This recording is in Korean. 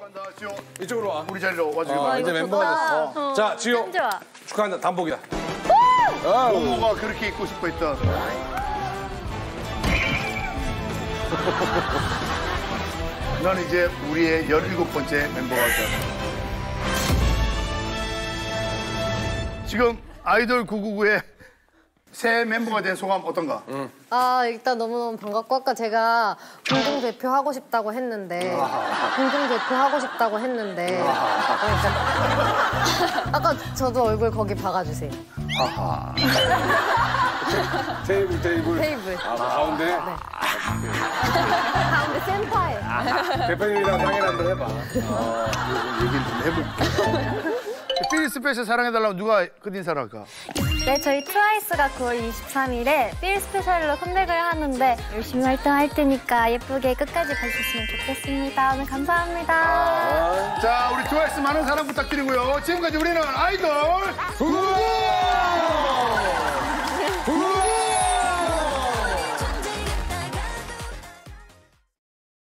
축하한다, 지호. 이쪽으로 와. 우리 자리로 와주세요. 이제 멤버가 됐어. 자, 지호. 좋아. 축하한다. 단복이다. 모모가 그렇게 입고 싶어 했던. 넌 이제 우리의 17번째 멤버가 됐다. 지금 아이돌 999의 새 멤버가 된 소감 어떤가? 일단 너무너무 반갑고 아까 제가 공동 대표 하고 싶다고 했는데 아까 저도 얼굴 거기 박아주세요. 테이블. 가운데. 가운데 센터에. 대표님이랑 상의를 한번 해봐. 얘기를 좀 해볼게. 필 스페셜 사랑해달라면 누가 끝인사를 할까? 네, 저희 트와이스가 9월 23일에 필 스페셜로 컴백을 하는데 열심히 활동할 테니까 예쁘게 끝까지 봐주셨으면 좋겠습니다. 오늘 감사합니다. 자, 우리 트와이스 많은 사랑 부탁드리고요. 지금까지 우리는 아이돌 999!